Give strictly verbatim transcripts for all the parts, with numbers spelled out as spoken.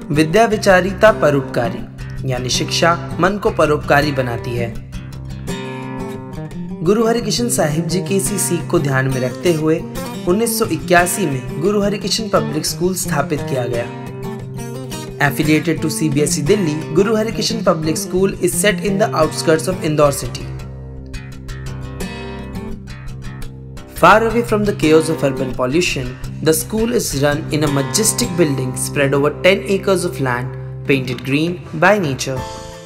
विद्या विचारिता परोपकारी, यानी शिक्षा मन को परोपकारी बनाती है। गुरु हरिकृष्ण साहिब जी की इसी सीख को ध्यान में रखते हुए उन्नीस सौ इक्यासी में गुरु हरिकृष्ण पब्लिक स्कूल स्थापित किया गया। Affiliated to C B S E Delhi, Guru Harkrishan Public School is set in the outskirts of Indore City. Far away from the chaos of urban pollution, the school is run in a majestic building spread over ten acres of land, painted green by nature.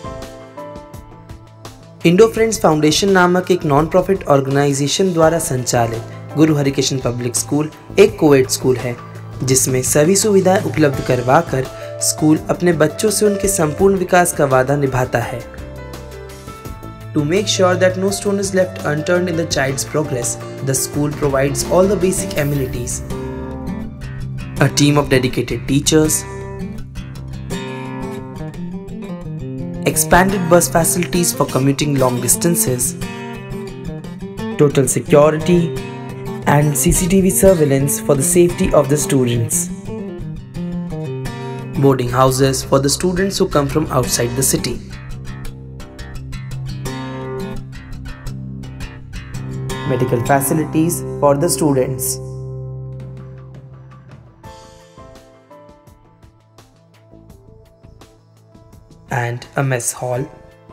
Indo friends foundation नामक एक non profit organisation द्वारा संचालित Guru Harikrishna public school coed कोएड स्कूल है, जिसमें सभी सुविधाएं उपलब्ध करवाकर स्कूल अपने बच्चों से उनके संपूर्ण विकास का वादा निभाता है। To make sure that no stone is left unturned in the child's progress, the school provides all the basic amenities. A team of dedicated teachers, expanded bus facilities for commuting long distances, total security, and C C T V surveillance for the safety of the students. Boarding houses for the students who come from outside the city. Medical facilities for the students. And a mess hall.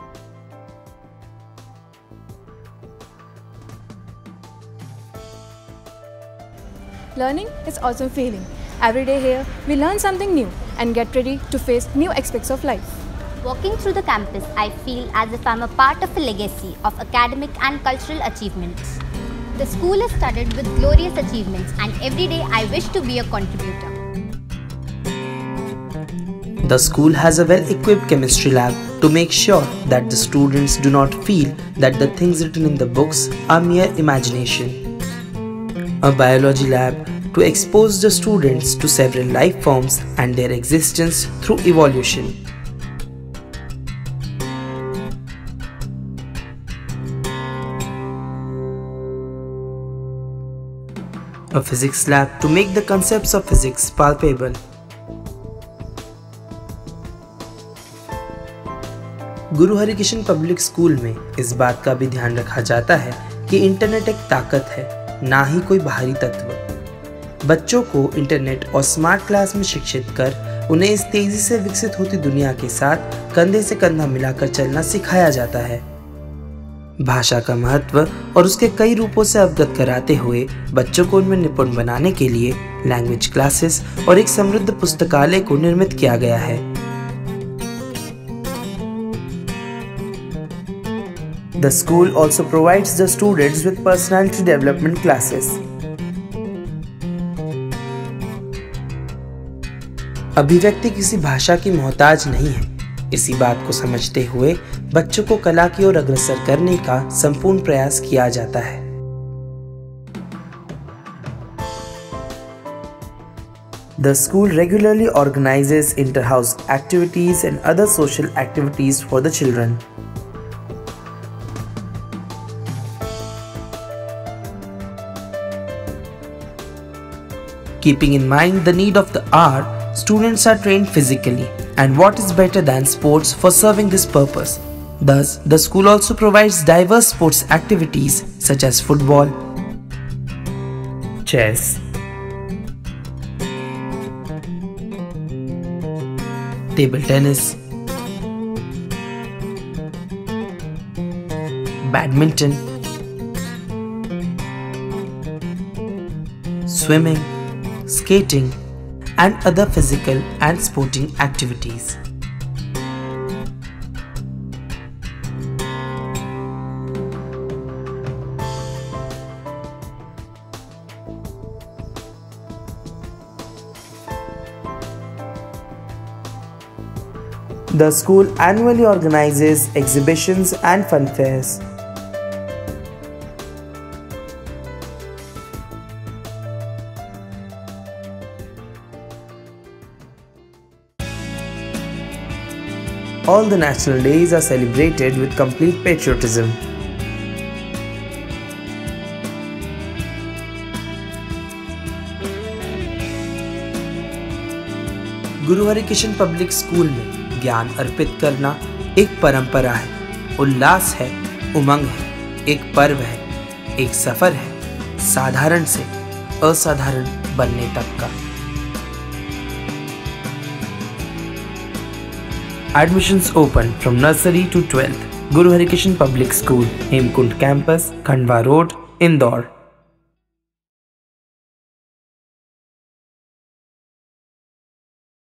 Learning is also feeling. Every day here, we learn something new and get ready to face new aspects of life. Walking through the campus, I feel as if I'm a part of a legacy of academic and cultural achievements. The school is studded with glorious achievements, and every day I wish to be a contributor. The school has a well-equipped chemistry lab to make sure that the students do not feel that the things written in the books are mere imagination. A biology lab to expose the students to several life forms and their existence through evolution. A physics lab to make the concepts of physics palpable. Guru Harikrishna public school में इस बात का भी ध्यान रखा जाता है कि इंटरनेट एक ताकत है, ना ही कोई बाहरी तत्व। बच्चों को इंटरनेट और स्मार्ट क्लास में शिक्षित कर उन्हें इस तेजी से विकसित होती दुनिया के साथ कंधे से कंधा मिलाकर चलना सिखाया जाता है। भाषा का महत्व और उसके कई रूपों से अवगत कराते हुए बच्चों को उनमें निपुण बनाने के लिए लैंग्वेज क्लासेस और एक समृद्ध पुस्तकालय को निर्मित किया गया है। The school also provides the students with personality development classes. अभिव्यक्ति किसी भाषा की मोहताज नहीं है। इसी बात को समझते हुए बच्चों को कला की ओर अग्रसर करने का संपूर्ण प्रयास किया जाता है। The school regularly organizes inter-house activities and other social activities for the children. Keeping in mind the need of the hour, students are trained physically, and what is better than sports for serving this purpose? Thus, the school also provides diverse sports activities such as football, chess, table tennis, badminton, swimming, skating, and other physical and sporting activities. The school annually organizes exhibitions and fun fairs. All the national days are celebrated with complete patriotism. Guru Harikishan public school में ज्ञान अर्पित करना एक परंपरा है, उल्लास है, उमंग है, एक पर्व है, एक सफर है, साधारण से असाधारण बनने तक का। Admissions open from nursery to twelfth. Guru Harikishan Public School, Hemkund Campus, Khandwa Road, Indore.